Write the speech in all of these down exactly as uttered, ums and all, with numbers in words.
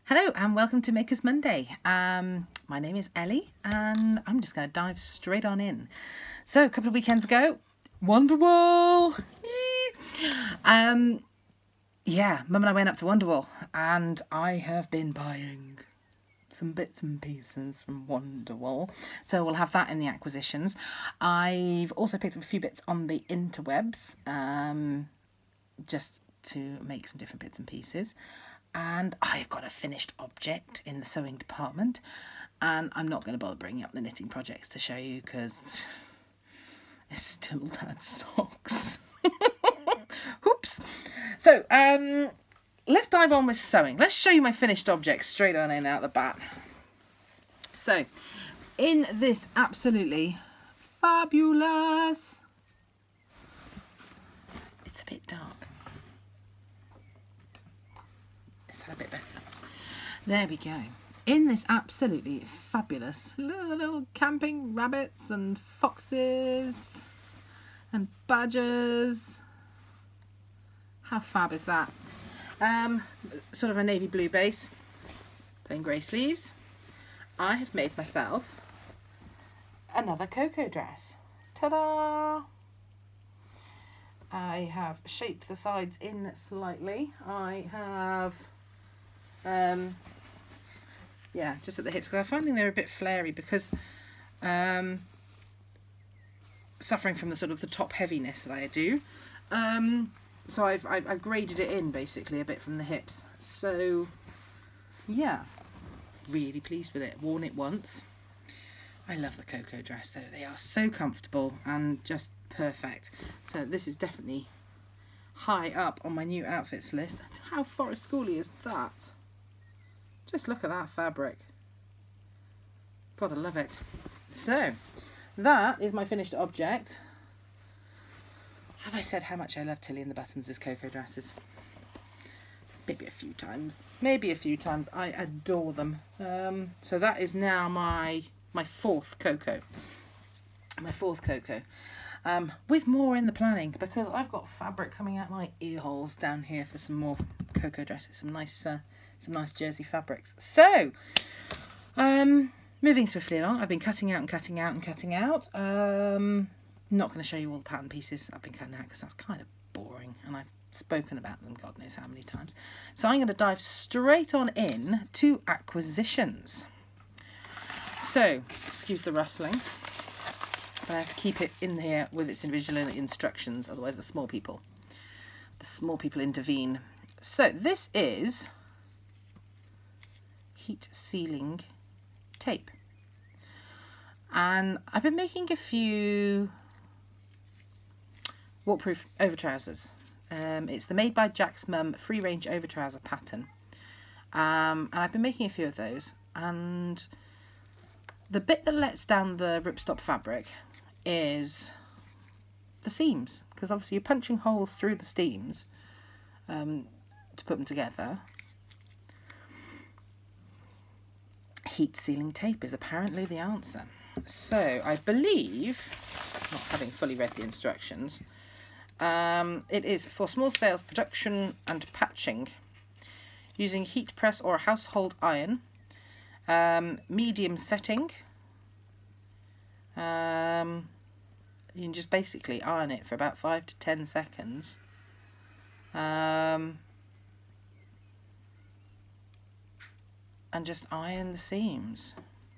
Hello and welcome to Makers Monday. Um, my name is Ellie and I'm just going to dive straight on in. So a couple of weekends ago, Wonderwall. um, yeah, Mum and I went up to Wonderwall and I have been buying some bits and pieces from Wonderwall. So we'll have that in the acquisitions. I've also picked up a few bits on the interwebs um, just to make some different bits and pieces. And I've got a finished object in the sewing department, and I'm not going to bother bringing up the knitting projects to show you because it's still dad socks. Oops. So um, let's dive on with sewing. Let's show you my finished object straight on in out the bat. So in this absolutely fabulous, it's a bit dark. A bit better. There we go. In this absolutely fabulous little, little camping rabbits and foxes and badgers. How fab is that? Um, sort of a navy blue base, plain grey sleeves. I have made myself another cocoa dress. Ta-da! I have shaped the sides in slightly. I have Um, yeah, just at the hips, because I'm finding they're a bit flary because um, suffering from the sort of the top heaviness that I do. Um, so I've, I've, I've graded it in basically a bit from the hips. So yeah, really pleased with it. Worn it once. I love the cocoa dress though. They are so comfortable and just perfect. So this is definitely high up on my new outfits list. How Forest Schooly is that? Just look at that fabric. Gotta love it. So, that is my finished object. Have I said how much I love Tilly and the Buttons' cocoa dresses? Maybe a few times. Maybe a few times. I adore them. Um, so that is now my my fourth cocoa. My fourth cocoa. Um, with more in the planning because I've got fabric coming out my ear holes down here for some more cocoa dresses. Some nice... Uh, Some nice jersey fabrics. So, um, moving swiftly along, I've been cutting out and cutting out and cutting out. Um, not going to show you all the pattern pieces I've been cutting out because that's kind of boring and I've spoken about them God knows how many times. So I'm going to dive straight on in to acquisitions. So, excuse the rustling, but I have to keep it in here with its individual instructions, otherwise the small people, the small people intervene. So this is heat sealing tape, and I've been making a few waterproof over trousers. Um, it's the Made by Jack's Mum free range over trouser pattern, um, and I've been making a few of those, and the bit that lets down the ripstop fabric is the seams, because obviously you're punching holes through the seams um, to put them together. Heat sealing tape is apparently the answer. So I believe, not having fully read the instructions, um, it is for small scale production and patching using heat press or a household iron, um, medium setting. Um, you can just basically iron it for about five to ten seconds. Um, and just iron the seams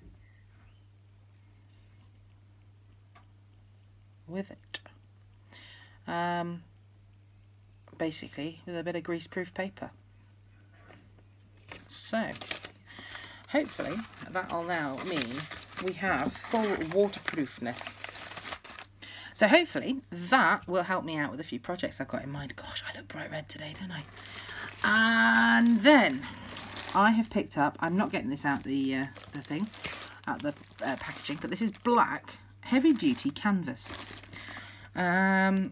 with it. Um, basically with a bit of greaseproof paper. So hopefully that'll now mean we have full waterproofness. So hopefully that will help me out with a few projects I've got in mind. Gosh, I look bright red today, don't I? And then I have picked up, I'm not getting this out the, uh, the thing, out the uh, packaging, but this is black heavy duty canvas. Um,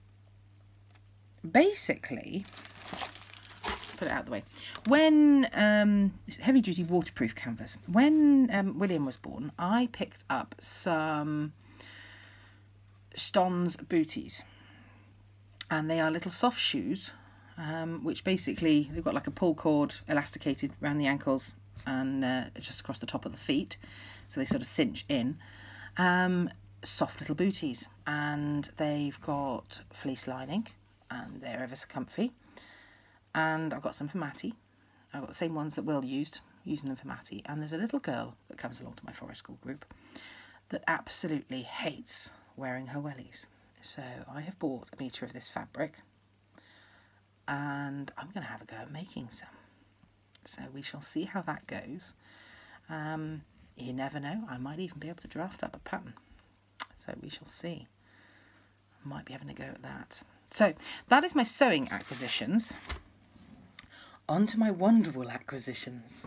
basically, put it out of the way, when, um, it's heavy duty waterproof canvas, when um, William was born, I picked up some Ston's booties, and they are little soft shoes um, which basically, they've got like a pull cord elasticated around the ankles and uh, just across the top of the feet, so they sort of cinch in. Um, soft little booties, and they've got fleece lining, and they're ever so comfy. And I've got some for Matty. I've got the same ones that Will used, using them for Matty. And there's a little girl that comes along to my forest school group that absolutely hates wearing her wellies. So I have bought a metre of this fabric, and I'm going to have a go at making some. So we shall see how that goes. Um, you never know, I might even be able to draft up a pattern. So we shall see. I might be having a go at that. So that is my sewing acquisitions. On to my Wonderwool acquisitions.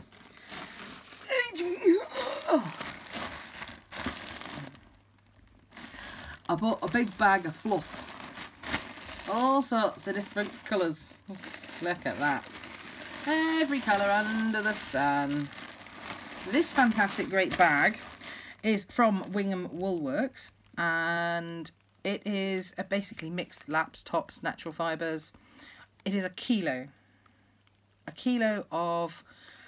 I bought a big bag of fluff. All sorts of different colours. Look at that. Every colour under the sun. This fantastic great bag is from Wingham Woolworks, and it is a basically mixed laps, tops, natural fibres. It is a kilo. A kilo of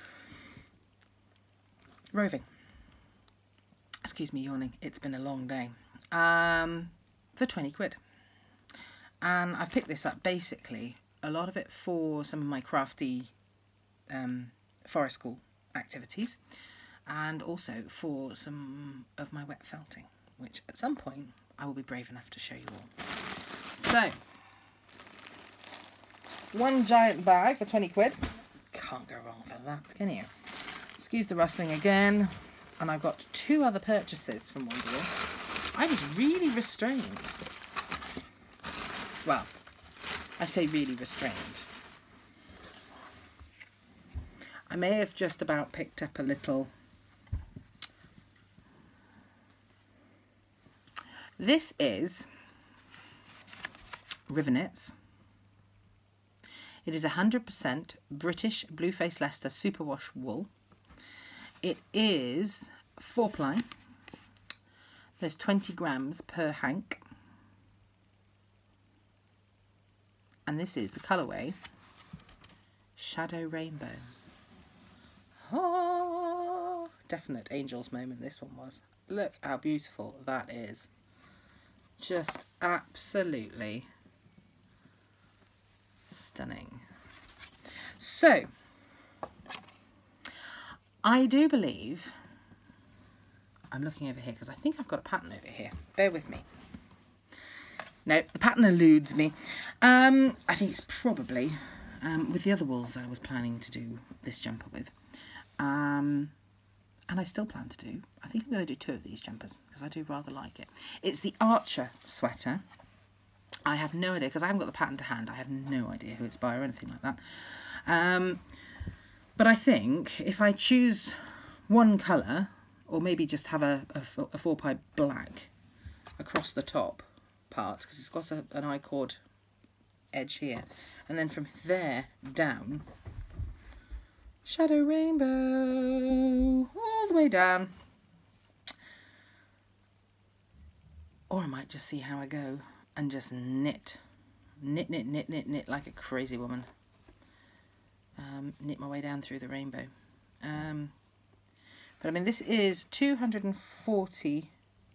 roving. Excuse me yawning, it's been a long day. Um, for twenty quid. And I've picked this up basically, a lot of it for some of my crafty um, forest school activities, and also for some of my wet felting, which at some point I will be brave enough to show you all. So, one giant bag for twenty quid. Can't go wrong with that, can you? Excuse the rustling again. And I've got two other purchases from Wonderwool. I was really restrained. Well, I say really restrained. I may have just about picked up a little. This is Rivernets. It is one hundred percent British Blueface Leicester superwash wool. It is four ply. There's twenty grams per hank. And this is the colourway Shadow Rainbow. Oh, definite Angel's moment this one was. Look how beautiful that is. Just absolutely stunning. So, I do believe, I'm looking over here because I think I've got a pattern over here. Bear with me. No, the pattern eludes me. Um, I think it's probably um, with the other wools I was planning to do this jumper with. Um, and I still plan to do. I think I'm going to do two of these jumpers because I do rather like it. It's the Archer sweater. I have no idea because I haven't got the pattern to hand. I have no idea who it's by or anything like that. Um, but I think if I choose one colour, or maybe just have a, a, a four ply black across the top part, because it's got a, an I-cord edge here, and then from there down, Shadow Rainbow, all the way down. Or I might just see how I go and just knit, knit, knit, knit, knit, knit like a crazy woman. Um, knit my way down through the rainbow. Um, but I mean, this is two hundred forty,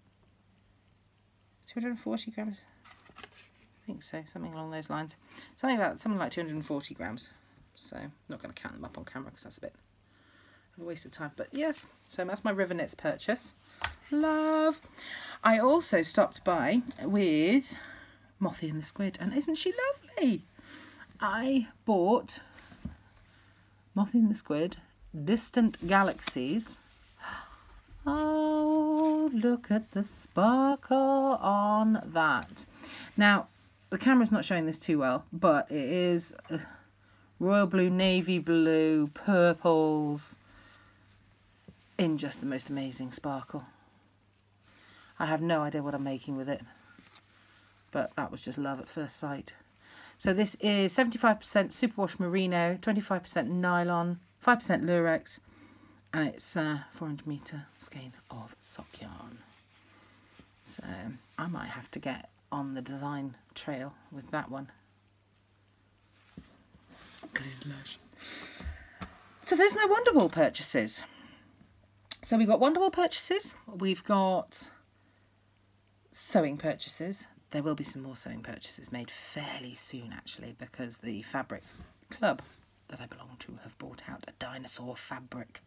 two hundred forty grams. I think so, something along those lines. Something about something like two hundred forty grams. So I'm not going to count them up on camera because that's a bit of a waste of time. But yes, so that's my Rivernets purchase. Love. I also stopped by with Mothie and the Squid, and isn't she lovely? I bought Mothie and the Squid, Distant Galaxies. Oh, look at the sparkle on that. Now, the camera's not showing this too well, but it is uh, royal blue, navy blue, purples, in just the most amazing sparkle. I have no idea what I'm making with it, but that was just love at first sight. So this is seventy-five percent superwash merino, twenty-five percent nylon, five percent lurex, and it's uh, four hundred metre skein of sock yarn. So I might have to get on the design trail with that one. because he's lush. So there's my Wonderwall purchases. So we've got Wonderwall purchases. We've got sewing purchases. There will be some more sewing purchases made fairly soon, actually, because the fabric club that I belong to have brought out a dinosaur fabric.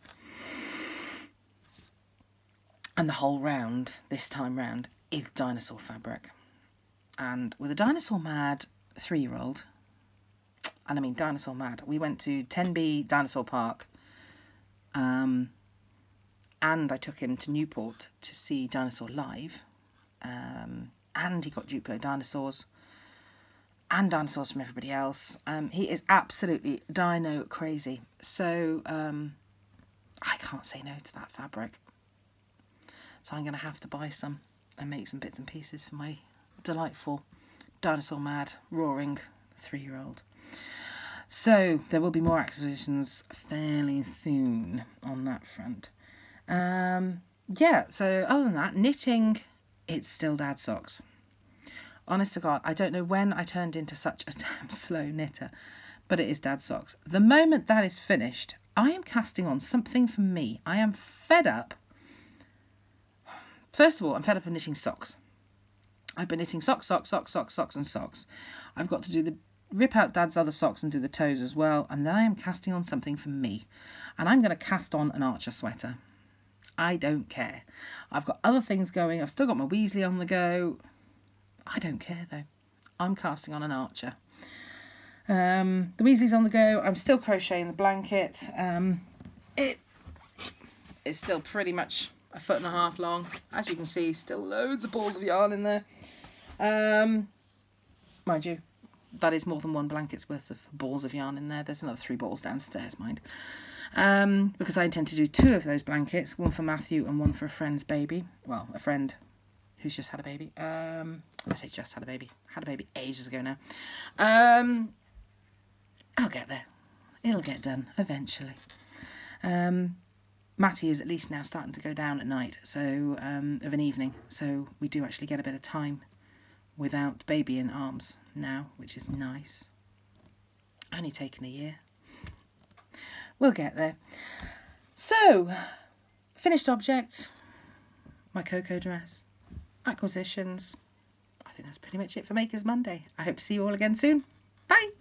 And the whole round, this time round, is dinosaur fabric. And with a dinosaur mad three-year-old, and I mean dinosaur mad, we went to Tenby Dinosaur Park, um, and I took him to Newport to see Dinosaur live, um, and he got Duplo dinosaurs, and dinosaurs from everybody else. Um, he is absolutely dino crazy, so um, I can't say no to that fabric. So I'm going to have to buy some and make some bits and pieces for my delightful dinosaur mad, roaring three-year-old. So there will be more acquisitions fairly soon on that front. Um, yeah, so other than that, knitting, it's still dad socks. Honest to God, I don't know when I turned into such a damn slow knitter, but it is dad socks. The moment that is finished, I am casting on something for me. I am fed up. First of all, I'm fed up of knitting socks. I've been knitting socks, socks, socks, socks, socks and socks. I've got to do the rip out Dad's other socks and do the toes as well. And then I am casting on something for me. And I'm going to cast on an Archer sweater. I don't care. I've got other things going. I've still got my Weasley on the go. I don't care though. I'm casting on an Archer. Um, the Weasley's on the go. I'm still crocheting the blanket. Um, it is still pretty much a foot and a half long. As you can see, still loads of balls of yarn in there. Um, mind you, that is more than one blanket's worth of balls of yarn in there. There's another three balls downstairs, mind. Um, because I intend to do two of those blankets, one for Matthew and one for a friend's baby. Well, a friend who's just had a baby. Um, I say just had a baby. Had a baby ages ago now. Um, I'll get there. It'll get done eventually. Um, Matty is at least now starting to go down at night, so um, of an evening, so we do actually get a bit of time without baby in arms now, which is nice. Only taken a year. We'll get there. So, finished object, my Coco dress, acquisitions. I think that's pretty much it for Makers Monday. I hope to see you all again soon. Bye!